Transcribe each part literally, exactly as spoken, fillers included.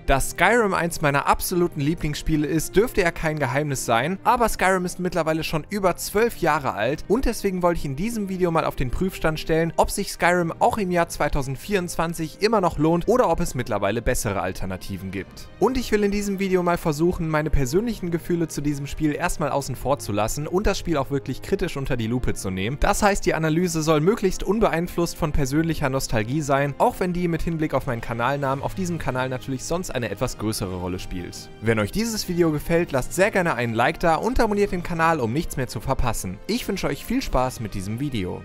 Dass Skyrim eins meiner absoluten Lieblingsspiele ist, dürfte ja kein Geheimnis sein, aber Skyrim ist mittlerweile schon über zwölf Jahre alt und deswegen wollte ich in diesem Video mal auf den Prüfstand stellen, ob sich Skyrim auch im Jahr zweitausendvierundzwanzig immer noch lohnt oder ob es mittlerweile bessere Alternativen gibt. Und ich will in diesem Video mal versuchen, meine persönlichen Gefühle zu diesem Spiel erstmal außen vor zu lassen und das Spiel auch wirklich kritisch unter die Lupe zu nehmen. Das heißt, die Analyse soll möglichst unbeeinflusst von persönlicher Nostalgie sein, auch wenn die mit Hinblick auf meinen Kanalnamen auf diesem Kanal natürlich sonst eine etwas größere Rolle spielt. Wenn euch dieses Video gefällt, lasst sehr gerne einen Like da und abonniert den Kanal, um nichts mehr zu verpassen. Ich wünsche euch viel Spaß mit diesem Video.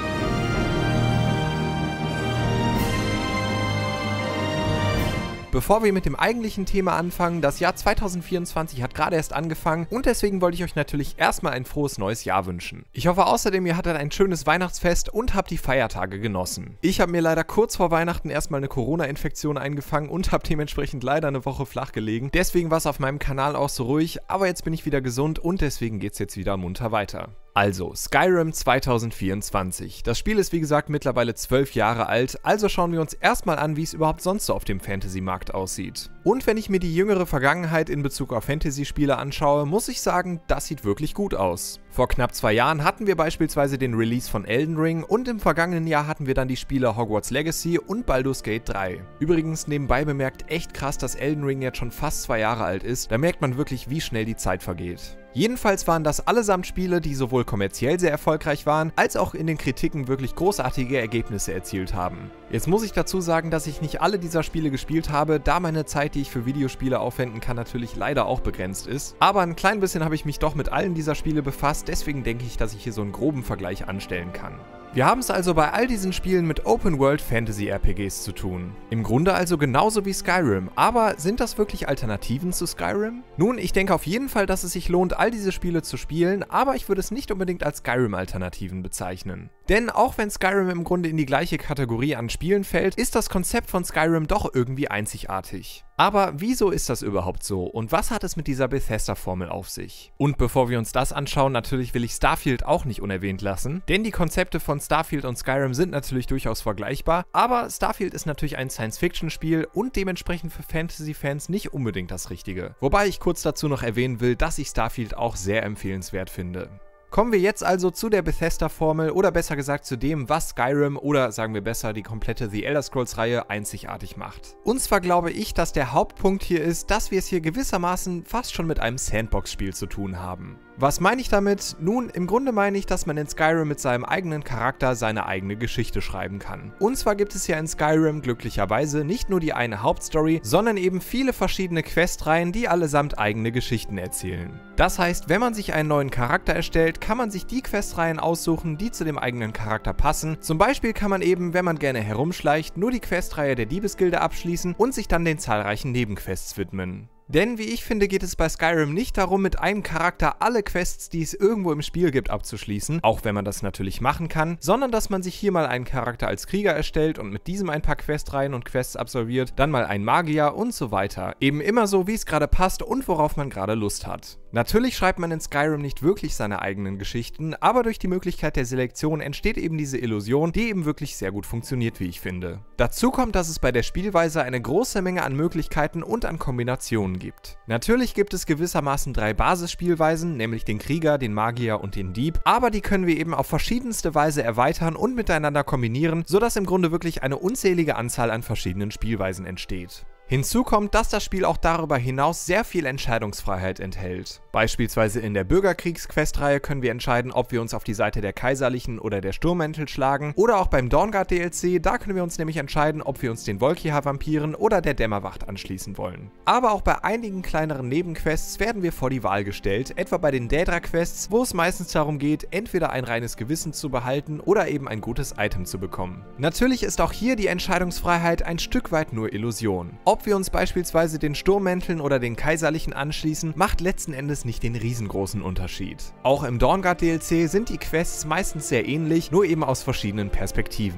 Bevor wir mit dem eigentlichen Thema anfangen, das Jahr zweitausendvierundzwanzig hat gerade erst angefangen und deswegen wollte ich euch natürlich erstmal ein frohes neues Jahr wünschen. Ich hoffe außerdem, ihr hattet ein schönes Weihnachtsfest und habt die Feiertage genossen. Ich habe mir leider kurz vor Weihnachten erstmal eine Corona-Infektion eingefangen und habe dementsprechend leider eine Woche flach gelegen. Deswegen war es auf meinem Kanal auch so ruhig, aber jetzt bin ich wieder gesund und deswegen geht es jetzt wieder munter weiter. Also, Skyrim zweitausendvierundzwanzig. Das Spiel ist wie gesagt mittlerweile zwölf Jahre alt, also schauen wir uns erstmal an, wie es überhaupt sonst so auf dem Fantasy-Markt aussieht. Und wenn ich mir die jüngere Vergangenheit in Bezug auf Fantasy-Spiele anschaue, muss ich sagen, das sieht wirklich gut aus. Vor knapp zwei Jahren hatten wir beispielsweise den Release von Elden Ring und im vergangenen Jahr hatten wir dann die Spiele Hogwarts Legacy und Baldur's Gate drei. Übrigens nebenbei bemerkt, echt krass, dass Elden Ring jetzt schon fast zwei Jahre alt ist, da merkt man wirklich, wie schnell die Zeit vergeht. Jedenfalls waren das allesamt Spiele, die sowohl kommerziell sehr erfolgreich waren, als auch in den Kritiken wirklich großartige Ergebnisse erzielt haben. Jetzt muss ich dazu sagen, dass ich nicht alle dieser Spiele gespielt habe, da meine Zeit, die ich für Videospiele aufwenden kann, natürlich leider auch begrenzt ist. Aber ein klein bisschen habe ich mich doch mit allen dieser Spiele befasst, deswegen denke ich, dass ich hier so einen groben Vergleich anstellen kann. Wir haben es also bei all diesen Spielen mit Open-World-Fantasy-R P Gs zu tun. Im Grunde also genauso wie Skyrim, aber sind das wirklich Alternativen zu Skyrim? Nun, ich denke auf jeden Fall, dass es sich lohnt, all diese Spiele zu spielen, aber ich würde es nicht unbedingt als Skyrim-Alternativen bezeichnen. Denn auch wenn Skyrim im Grunde in die gleiche Kategorie an Spielen fällt, ist das Konzept von Skyrim doch irgendwie einzigartig. Aber wieso ist das überhaupt so und was hat es mit dieser Bethesda-Formel auf sich? Und bevor wir uns das anschauen, natürlich will ich Starfield auch nicht unerwähnt lassen, denn die Konzepte von Starfield und Skyrim sind natürlich durchaus vergleichbar, aber Starfield ist natürlich ein Science-Fiction-Spiel und dementsprechend für Fantasy-Fans nicht unbedingt das Richtige. Wobei ich kurz dazu noch erwähnen will, dass ich Starfield auch sehr empfehlenswert finde. Kommen wir jetzt also zu der Bethesda-Formel oder besser gesagt zu dem, was Skyrim oder sagen wir besser die komplette The Elder Scrolls-Reihe einzigartig macht. Und zwar glaube ich, dass der Hauptpunkt hier ist, dass wir es hier gewissermaßen fast schon mit einem Sandbox-Spiel zu tun haben. Was meine ich damit? Nun, im Grunde meine ich, dass man in Skyrim mit seinem eigenen Charakter seine eigene Geschichte schreiben kann. Und zwar gibt es ja in Skyrim glücklicherweise nicht nur die eine Hauptstory, sondern eben viele verschiedene Questreihen, die allesamt eigene Geschichten erzählen. Das heißt, wenn man sich einen neuen Charakter erstellt, kann man sich die Questreihen aussuchen, die zu dem eigenen Charakter passen. Zum Beispiel kann man eben, wenn man gerne herumschleicht, nur die Questreihe der Diebesgilde abschließen und sich dann den zahlreichen Nebenquests widmen. Denn wie ich finde, geht es bei Skyrim nicht darum, mit einem Charakter alle Quests, die es irgendwo im Spiel gibt, abzuschließen, auch wenn man das natürlich machen kann, sondern dass man sich hier mal einen Charakter als Krieger erstellt und mit diesem ein paar Questreihen und Quests absolviert, dann mal einen Magier und so weiter. Eben immer so, wie es gerade passt und worauf man gerade Lust hat. Natürlich schreibt man in Skyrim nicht wirklich seine eigenen Geschichten, aber durch die Möglichkeit der Selektion entsteht eben diese Illusion, die eben wirklich sehr gut funktioniert, wie ich finde. Dazu kommt, dass es bei der Spielweise eine große Menge an Möglichkeiten und an Kombinationen gibt. Natürlich gibt es gewissermaßen drei Basisspielweisen, nämlich den Krieger, den Magier und den Dieb, aber die können wir eben auf verschiedenste Weise erweitern und miteinander kombinieren, sodass im Grunde wirklich eine unzählige Anzahl an verschiedenen Spielweisen entsteht. Hinzu kommt, dass das Spiel auch darüber hinaus sehr viel Entscheidungsfreiheit enthält. Beispielsweise in der Bürgerkriegs-Questreihe können wir entscheiden, ob wir uns auf die Seite der Kaiserlichen oder der Sturmmäntel schlagen, oder auch beim Dawnguard D L C, da können wir uns nämlich entscheiden, ob wir uns den Volkihar-Vampiren oder der Dämmerwacht anschließen wollen. Aber auch bei einigen kleineren Nebenquests werden wir vor die Wahl gestellt, etwa bei den Daedra-Quests, wo es meistens darum geht, entweder ein reines Gewissen zu behalten oder eben ein gutes Item zu bekommen. Natürlich ist auch hier die Entscheidungsfreiheit ein Stück weit nur Illusion. Ob wir uns beispielsweise den Sturmmänteln oder den Kaiserlichen anschließen, macht letzten Endes nicht den riesengroßen Unterschied. Auch im Dawnguard D L C sind die Quests meistens sehr ähnlich, nur eben aus verschiedenen Perspektiven.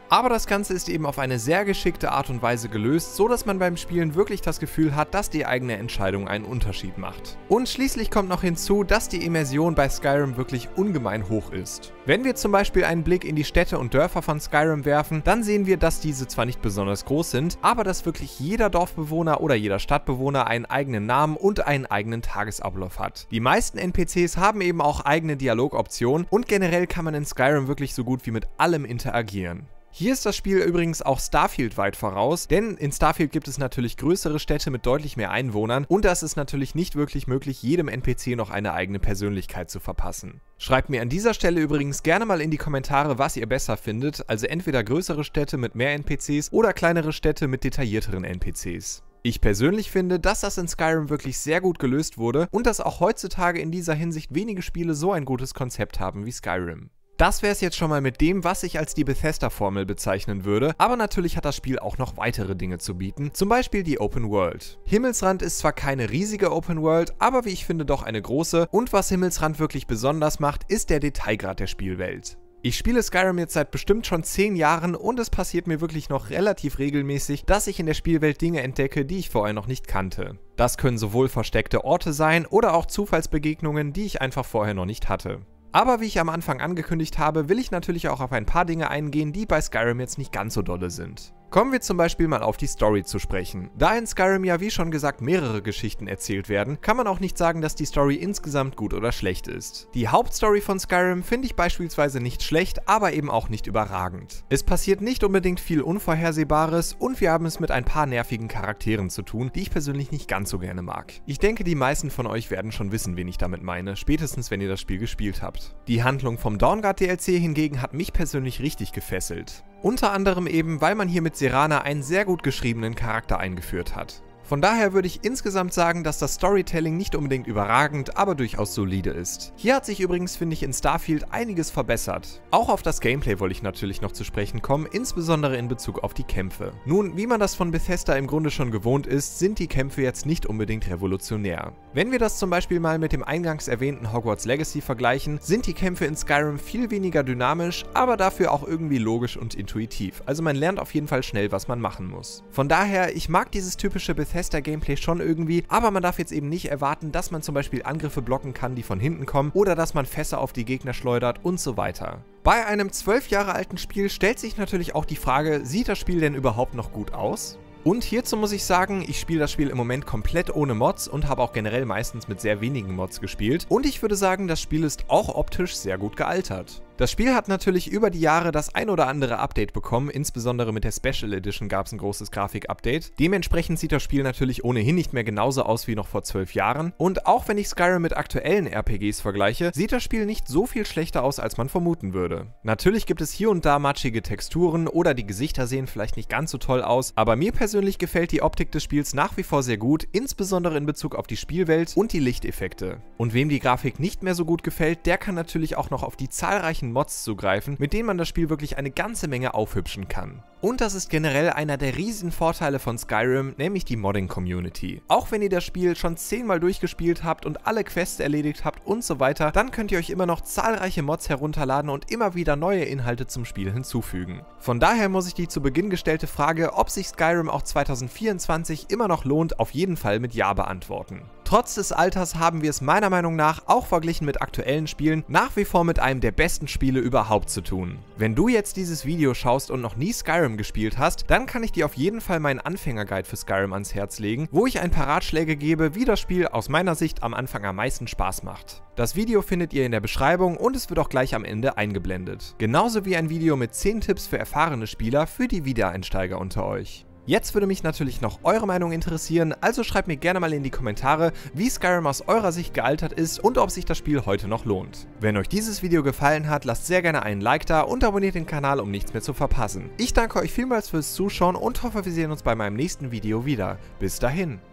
Aber das Ganze ist eben auf eine sehr geschickte Art und Weise gelöst, so dass man beim Spielen wirklich das Gefühl hat, dass die eigene Entscheidung einen Unterschied macht. Und schließlich kommt noch hinzu, dass die Immersion bei Skyrim wirklich ungemein hoch ist. Wenn wir zum Beispiel einen Blick in die Städte und Dörfer von Skyrim werfen, dann sehen wir, dass diese zwar nicht besonders groß sind, aber dass wirklich jeder Dorfbewohner oder jeder Stadtbewohner einen eigenen Namen und einen eigenen Tagesablauf hat. Die meisten N P Cs haben eben auch eigene Dialogoptionen und generell kann man in Skyrim wirklich so gut wie mit allem interagieren. Hier ist das Spiel übrigens auch Starfield weit voraus, denn in Starfield gibt es natürlich größere Städte mit deutlich mehr Einwohnern und das ist natürlich nicht wirklich möglich, jedem N P C noch eine eigene Persönlichkeit zu verpassen. Schreibt mir an dieser Stelle übrigens gerne mal in die Kommentare, was ihr besser findet, also entweder größere Städte mit mehr N P Cs oder kleinere Städte mit detaillierteren N P Cs. Ich persönlich finde, dass das in Skyrim wirklich sehr gut gelöst wurde und dass auch heutzutage in dieser Hinsicht wenige Spiele so ein gutes Konzept haben wie Skyrim. Das wäre es jetzt schon mal mit dem, was ich als die Bethesda-Formel bezeichnen würde, aber natürlich hat das Spiel auch noch weitere Dinge zu bieten, zum Beispiel die Open World. Himmelsrand ist zwar keine riesige Open World, aber wie ich finde doch eine große, und was Himmelsrand wirklich besonders macht, ist der Detailgrad der Spielwelt. Ich spiele Skyrim jetzt seit bestimmt schon zehn Jahren und es passiert mir wirklich noch relativ regelmäßig, dass ich in der Spielwelt Dinge entdecke, die ich vorher noch nicht kannte. Das können sowohl versteckte Orte sein oder auch Zufallsbegegnungen, die ich einfach vorher noch nicht hatte. Aber wie ich am Anfang angekündigt habe, will ich natürlich auch auf ein paar Dinge eingehen, die bei Skyrim jetzt nicht ganz so dolle sind. Kommen wir zum Beispiel mal auf die Story zu sprechen. Da in Skyrim ja wie schon gesagt mehrere Geschichten erzählt werden, kann man auch nicht sagen, dass die Story insgesamt gut oder schlecht ist. Die Hauptstory von Skyrim finde ich beispielsweise nicht schlecht, aber eben auch nicht überragend. Es passiert nicht unbedingt viel Unvorhersehbares und wir haben es mit ein paar nervigen Charakteren zu tun, die ich persönlich nicht ganz so gerne mag. Ich denke, die meisten von euch werden schon wissen, wen ich damit meine, spätestens wenn ihr das Spiel gespielt habt. Die Handlung vom Dawnguard D L C hingegen hat mich persönlich richtig gefesselt. Unter anderem eben, weil man hier mit Serana einen sehr gut geschriebenen Charakter eingeführt hat. Von daher würde ich insgesamt sagen, dass das Storytelling nicht unbedingt überragend, aber durchaus solide ist. Hier hat sich übrigens, finde ich, in Starfield einiges verbessert. Auch auf das Gameplay wollte ich natürlich noch zu sprechen kommen, insbesondere in Bezug auf die Kämpfe. Nun, wie man das von Bethesda im Grunde schon gewohnt ist, sind die Kämpfe jetzt nicht unbedingt revolutionär. Wenn wir das zum Beispiel mal mit dem eingangs erwähnten Hogwarts Legacy vergleichen, sind die Kämpfe in Skyrim viel weniger dynamisch, aber dafür auch irgendwie logisch und intuitiv. Also man lernt auf jeden Fall schnell, was man machen muss. Von daher, ich mag dieses typische Bethesda Gameplay schon irgendwie, aber man darf jetzt eben nicht erwarten, dass man zum Beispiel Angriffe blocken kann, die von hinten kommen oder dass man Fässer auf die Gegner schleudert und so weiter. Bei einem zwölf Jahre alten Spiel stellt sich natürlich auch die Frage, sieht das Spiel denn überhaupt noch gut aus? Und hierzu muss ich sagen, ich spiele das Spiel im Moment komplett ohne Mods und habe auch generell meistens mit sehr wenigen Mods gespielt. Und ich würde sagen, das Spiel ist auch optisch sehr gut gealtert. Das Spiel hat natürlich über die Jahre das ein oder andere Update bekommen, insbesondere mit der Special Edition gab es ein großes Grafik-Update. Dementsprechend sieht das Spiel natürlich ohnehin nicht mehr genauso aus wie noch vor zwölf Jahren. Und auch wenn ich Skyrim mit aktuellen R P Gs vergleiche, sieht das Spiel nicht so viel schlechter aus, als man vermuten würde. Natürlich gibt es hier und da matschige Texturen oder die Gesichter sehen vielleicht nicht ganz so toll aus, aber mir persönlich gefällt die Optik des Spiels nach wie vor sehr gut, insbesondere in Bezug auf die Spielwelt und die Lichteffekte. Und wem die Grafik nicht mehr so gut gefällt, der kann natürlich auch noch auf die zahlreichen Mods zugreifen, mit denen man das Spiel wirklich eine ganze Menge aufhübschen kann. Und das ist generell einer der riesigen Vorteile von Skyrim, nämlich die Modding-Community. Auch wenn ihr das Spiel schon zehnmal durchgespielt habt und alle Quests erledigt habt und so weiter, dann könnt ihr euch immer noch zahlreiche Mods herunterladen und immer wieder neue Inhalte zum Spiel hinzufügen. Von daher muss ich die zu Beginn gestellte Frage, ob sich Skyrim auch zweitausendvierundzwanzig immer noch lohnt, auf jeden Fall mit Ja beantworten. Trotz des Alters haben wir es meiner Meinung nach, auch verglichen mit aktuellen Spielen, nach wie vor mit einem der besten Spiele überhaupt zu tun. Wenn du jetzt dieses Video schaust und noch nie Skyrim gespielt hast, dann kann ich dir auf jeden Fall meinen Anfängerguide für Skyrim ans Herz legen, wo ich ein paar Ratschläge gebe, wie das Spiel aus meiner Sicht am Anfang am meisten Spaß macht. Das Video findet ihr in der Beschreibung und es wird auch gleich am Ende eingeblendet. Genauso wie ein Video mit zehn Tipps für erfahrene Spieler für die Wiedereinsteiger unter euch. Jetzt würde mich natürlich noch eure Meinung interessieren, also schreibt mir gerne mal in die Kommentare, wie Skyrim aus eurer Sicht gealtert ist und ob sich das Spiel heute noch lohnt. Wenn euch dieses Video gefallen hat, lasst sehr gerne einen Like da und abonniert den Kanal, um nichts mehr zu verpassen. Ich danke euch vielmals fürs Zuschauen und hoffe, wir sehen uns bei meinem nächsten Video wieder. Bis dahin.